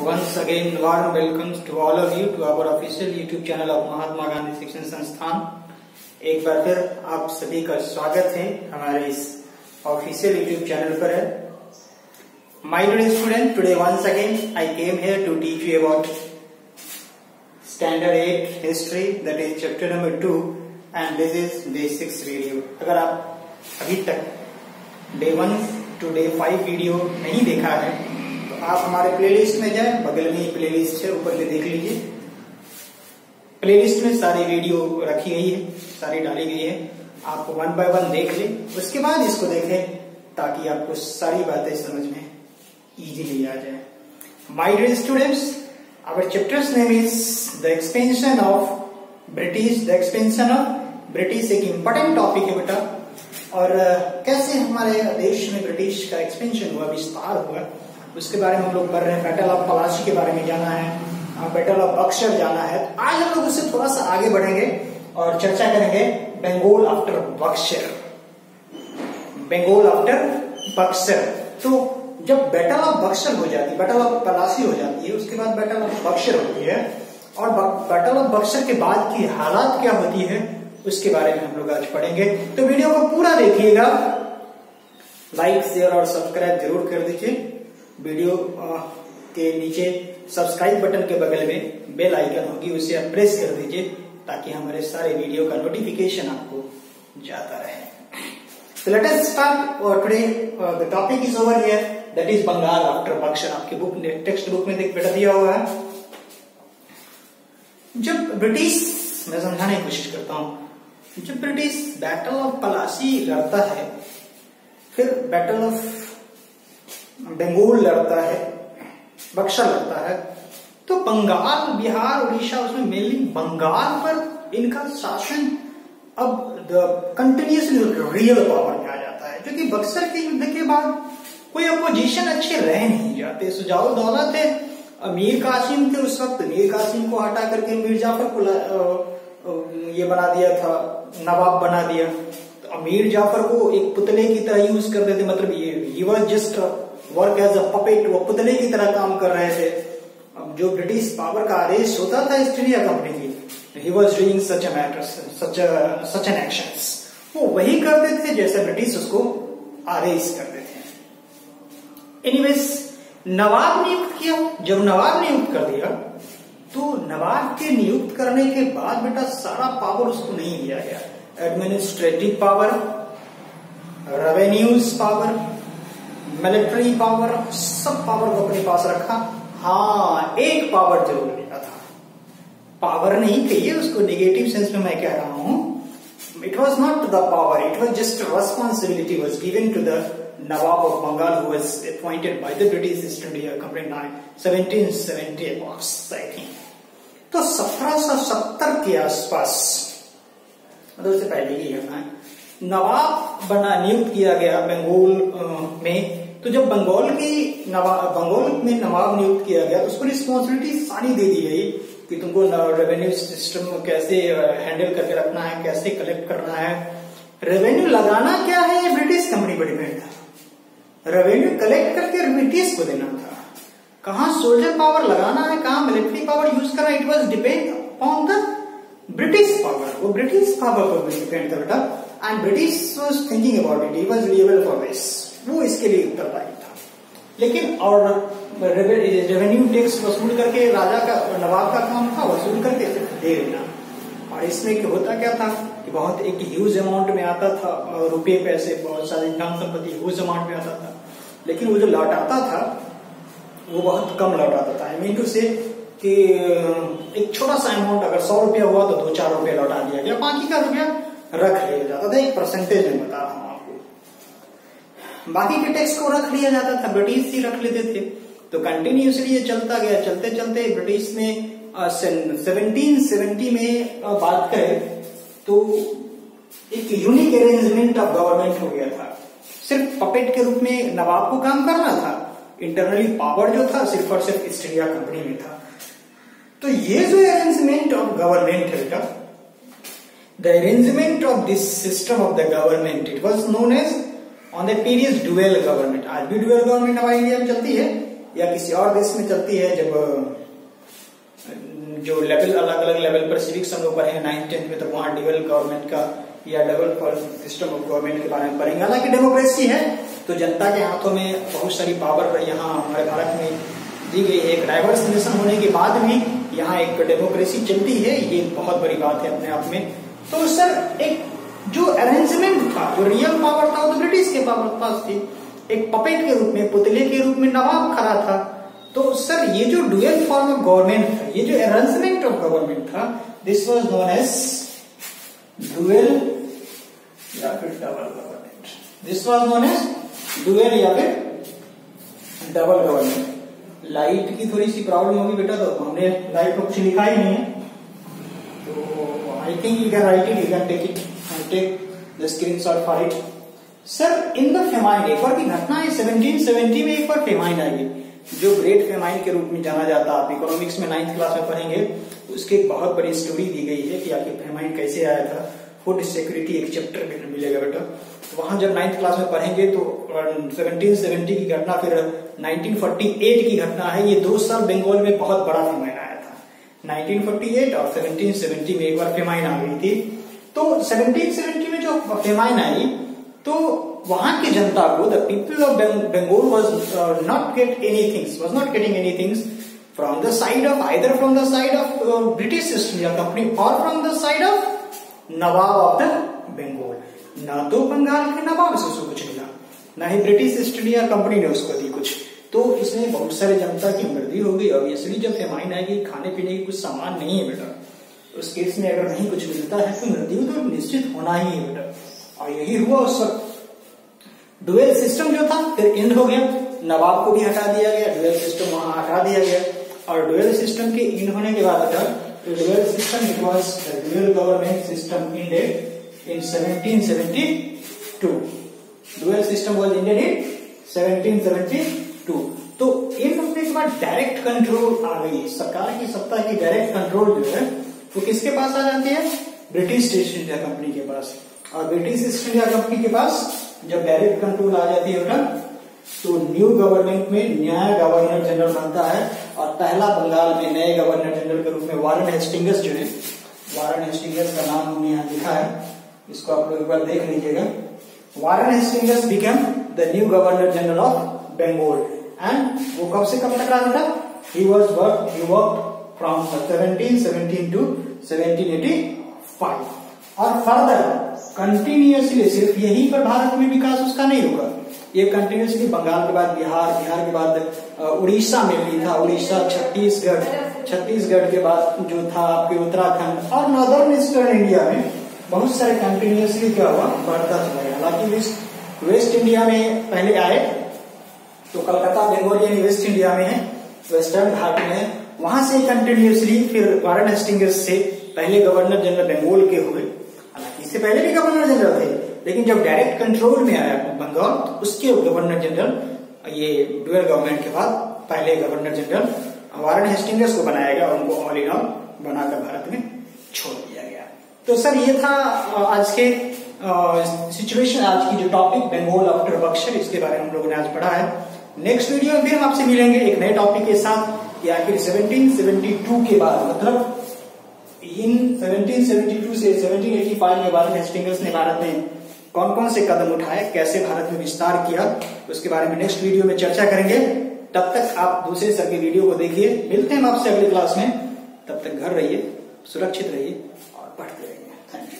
once again warm welcomes to all of you to our official YouTube channel of Mahatma Gandhi शिक्षण संस्थान। एक बार फिर आप सभी का स्वागत है हमारे इस ऑफिशियल YouTube चैनल पर है। My dear student, today once again I came here to teach you about Standard 8 History, that is chapter number 2, and this is day 6 video। अगर आप अभी तक day 1 to day 5 वीडियो नहीं देखा है तो आप हमारे प्लेलिस्ट में जाएं, बगल में ही प्लेलिस्ट है, ऊपर में देख लीजिए। प्लेलिस्ट में सारी वीडियो रखी गई है, सारी डाली गई है, आप 1 by 1 देख लें, उसके बाद इसको देखें ताकि आपको सारी बातें समझ में इजीली आ जाए। My dear students, our chapter's name is the expansion of British। The expansion of British एक इम्पोर्टेंट टॉपिक है बेटा, और कैसे हमारे देश में ब्रिटिश का एक्सपेंशन हुआ, विस्तार हुआ, उसके बारे में हम लोग पढ़ रहे हैं। बैटल ऑफ पलासी के बारे में जाना है, बैटल ऑफ बक्सर जाना है। आज हम लोग उससे थोड़ा सा आगे बढ़ेंगे और चर्चा करेंगे बंगाल आफ्टर बक्सर। बंगाल आफ्टर बक्सर, तो जब बैटल ऑफ बक्सर हो जाती है, बैटल ऑफ पलासी हो जाती है, उसके बाद बैटल ऑफ बक्सर होती है, और बैटल ऑफ बक्सर के बाद की हालात क्या होती है उसके बारे में हम लोग आज पढ़ेंगे। तो वीडियो को पूरा देखिएगा, लाइक शेयर और सब्सक्राइब जरूर कर दीजिए। वीडियो के नीचे सब्सक्राइब बटन के बगल में बेल आइकन होगी, उसे आप प्रेस कर दीजिए ताकि हमारे सारे वीडियो का नोटिफिकेशन आपको जाता रहे। So let us start today. The topic is over here, that is Bengal after Buxar. आपके बुक टेक्स्ट बुक में बेटा दिया हुआ है। जब ब्रिटिश, मैं समझाने की कोशिश करता हूं, जब ब्रिटिश बैटल ऑफ पलासी लड़ता है, फिर बैटल ऑफ बंगाल लड़ता है, बक्सर लड़ता है, तो बंगाल, बिहार, उड़ीसा, उसमें मेनली बंगाल पर इनका शासन अब कंटिन्यूसली रियल पावर में आ जाता है, क्योंकि बक्सर के युद्ध के बाद कोई अपोजिशन अच्छे रह नहीं जाते। सुजाउल दौला थे, मीर कासिम थे, उस वक्त मीर कासिम को हटा करके मीर जाफर को ये बना दिया था, नवाब बना दिया। तो मीर जाफर को एक पुतले की तरह यूज कर रहे थे, मतलब ये was just work as a puppet, वो पुतले की तरह काम कर रहे थे। अब जो ब्रिटिश पावर का आदेश होता था ईस्ट इंडिया कंपनी की, he was doing such a matter, such an actions, वो वही करते थे जैसे ब्रिटिश उसको आदेश करते थे। एनीवेज, नवाब नियुक्त किया। जब नवाब नियुक्त कर दिया तो नवाब के नियुक्त करने के बाद बेटा सारा पावर उसको नहीं दिया गया। Administrative power, revenues power, military power, सब पावर को अपने पास रखा। हाँ, एक पावर जरूर लिया था, पावर नहीं कहिए उसको, नेगेटिव सेंस में मैं कह रहा हूं। It was not the power, it was just responsibility was given to the Nawab of Bengal, who was appointed by the British East India Company 1770 I think. तो 1770 के आसपास, मतलब उससे पहले की घटना है, नवाब नियुक्त किया गया बंगाल में। तो जब बंगाल में नवाब नियुक्त किया गया तो उसको रिस्पॉन्सिबिलिटी सारी दे दी गई कि तुमको रेवेन्यू सिस्टम कैसे हैंडल करके रखना है, कैसे कलेक्ट करना है। रेवेन्यू लगाना क्या है ये ब्रिटिश कंपनी पर डिपेंड था, रेवेन्यू कलेक्ट करके ब्रिटिश को देना था। कहाँ सोल्जर पावर लगाना है, कहाँ मिलिट्री पावर यूज करना, it was depend upon the British power, वो ब्रिटिश पावर पर डिपेंड था बेटा। And British was thinking about it, he was liable for this, वो इसके लिए उत्तरदायी था। लेकिन और रेवेन्यू टैक्स वसूल करके राजा का, नवाब का काम था वसूल करके दे देना। और इसमें होता क्या था कि बहुत एक ह्यूज अमाउंट में आता था, रुपये पैसे, बहुत सारी धन संपत्ति ह्यूज अमाउंट में आता था, लेकिन वो जो लौटाता था वो बहुत कम लौटाता था। आई मीन टू से कि एक छोटा सा अमाउंट अगर 100 रुपया हुआ तो 2-4 रुपया लौटा दिया गया, बाकी का रुपया रख लिया जाता था। एक परसेंटेज में बता रहा हूं आपको, बाकी के टैक्स को रख लिया जाता था, ब्रिटिश ही रख लेते थे। तो कंटिन्यूसली ये चलता गया, चलते चलते ब्रिटिश ने 1770 में बात करें तो एक यूनिक अरेंजमेंट ऑफ गवर्नमेंट हो गया था। सिर्फ पपेट के रूप में नवाब को काम करना था, इंटरनली पावर जो था सिर्फ और सिर्फ ईस्ट इंडिया कंपनी में था। तो ये जो अरेंजमेंट ऑफ गवर्नमेंट है बेटा, the arrangement of this system of the government, it was known as on the period dual government. आज भी डुअल गवर्नमेंट हमारे इंडिया में चलती है, या किसी और देश में चलती है, जब जो लेवल अलग अलग लेवल पर सिविक्स हम लोग पढ़े 9th 10th में, तो वहाँ डबल गवर्नमेंट का या डबल सिस्टम ऑफ गवर्नमेंट के बारे में पढ़ेंगे। हालांकि डेमोक्रेसी है तो जनता के हाथों में बहुत सारी पावर यहाँ हमारे भारत में दी गई है। एक डाइवर्स नेशन होने के बाद भी यहाँ एक डेमोक्रेसी चलती है, ये बहुत बड़ी बात है अपने आप में। तो सर एक जो अरेंजमेंट था, जो रियल पावर था वो तो ब्रिटिश के पास थी। एक पपेट के रूप में, पुतले के रूप में नवाब खड़ा था। तो सर ये जो डुअल फॉर्म ऑफ गवर्नमेंट था, ये जो अरेंजमेंट ऑफ गवर्नमेंट था, this was known as dual या फिर double government. This was known as dual या फिर डबल गवर्नमेंट। लाइट की थोड़ी सी प्रॉब्लम होगी बेटा, तो हमने लाइट को कुछ लिखा ही नहीं है, तो I think you can write it, you can take it and take the screenshot for it. Sir in the famine, एक बार की घटना है 1770 में एक बार फेमाइन आई, जो ग्रेट फेमाइन के रूप में जाना जाता है। आप इकोनॉमिक्स में 9th क्लास में पढ़ेंगे, उसकी एक बहुत बड़ी स्टोरी दी गई है कि आखिर फेमाइन कैसे आया था। फूड सिक्योरिटी एक चैप्टर मिलेगा बेटा, तो वहां जब 9th क्लास में पढ़ेंगे तो 1770 की घटना, फिर 1948 की घटना है। ये 2 साल बंगाल में बहुत बड़ा फेमाइन आया था, 1948 और 1770 में एक बार फेमाइन आ गई थी। तो 1770 में जो फेमाइन आई, तो वहां की जनता को, the people of Bengal was not getting anything from the side of, either from the side of British East India Company और from the side of Nawab of the Bengal. ना तो बंगाल के नवाब से उसको कुछ मिला, ना ही ब्रिटिश ईस्ट इंडिया कंपनी ने उसको दी कुछ। तो इसमें बहुत सारे जनता की मृत्यु हो गई। ऑब्वियसली जब फेमाइन आएगी, खाने पीने की कुछ सामान नहीं है बेटा, उस केस में अगर नहीं कुछ मिलता है तो मृत्यु तो निश्चित होना ही है बेटा। और यही हुआ उस वक्त। डुअल सिस्टम जो था फिर एंड हो गया, नवाब को भी हटा दिया गया, डुअल सिस्टम वहां हटा दिया गया। और डुअल सिस्टम के एंड होने के बाद dual system, it was dual government system ended in 1772। Dual system was ended in 1772। तो इन होने के बाद डायरेक्ट कंट्रोल आ गई, सरकार की सत्ता की डायरेक्ट कंट्रोल जो है वो किसके पास आ जाती है? ब्रिटिश ईस्ट इंडिया कंपनी के पास। और ब्रिटिश ईस्ट इंडिया कंपनी के पास जब डायरेक्ट कंट्रोल आ जाती है बेटा, तो न्यू गवर्नमेंट में नया गवर्नर जनरल बनता है। और पहला बंगाल में नए गवर्नर जनरल के रूप में वारन हेस्टिंग्स जो है, वारन हेस्टिंग्स का नाम हमने यहाँ लिखा है, इसको आप लोग एक बार देख लीजिएगा। Warren Hastings become the new governor general of Bengal. And वो कब से कब तक रहा था? He work from 1717 to 1785। और फर्दर कंटिन्यूअसली सिर्फ यहीं पर भारत में विकास उसका नहीं होगा, ये कंटिन्यूअसली बंगाल के बाद बिहार, बिहार के बाद उड़ीसा में भी था, उड़ीसा, छत्तीसगढ़, छत्तीसगढ़ के बाद जो था आपके उत्तराखंड और नॉर्दर्न ईस्टर्न इंडिया में बहुत सारे कंटिन्यूअसली क्या हुआ, बढ़ता चला गया। हालांकि वेस्ट इंडिया में पहले आए तो कलकत्ता बंगाल यानी वेस्ट इंडिया में है, वेस्टर्न घाट में है, वहां से कंटिन्यूअसली फिर वारन हेस्टिंग्स से पहले गवर्नर जनरल बंगाल के हुए। हालांकि इससे पहले भी गवर्नर जनरल थे, लेकिन जब डायरेक्ट कंट्रोल में आया बंगाल तो उसके गवर्नर जनरल, ये डुअल गवर्नमेंट के बाद पहले गवर्नर जनरल वारन हेस्टिंग्स को बनाया गया और उनको ऑल इन ऑल बनाकर भारत में छोड़ दिया गया। तो सर ये था आज के सिचुएशन, आज की जो टॉपिक बंगाल आफ्टर बक्सर, इसके बारे में हम लोगों ने आज पढ़ा है। नेक्स्ट वीडियो में फिर हम आपसे मिलेंगे एक नए टॉपिक के साथ कि आखिर 1772 के बाद, मतलब इन 1772 से 1785 में वारन हेस्टिंग्स ने भारत में कौन कौन से कदम उठाए, कैसे भारत में विस्तार किया, उसके बारे में नेक्स्ट वीडियो में चर्चा करेंगे। तब तक आप दूसरे सर के वीडियो को देखिए। मिलते हैं हम आपसे अगली क्लास में, तब तक घर रहिए, सुरक्षित रहिए और पढ़ते रहिए। Thank you.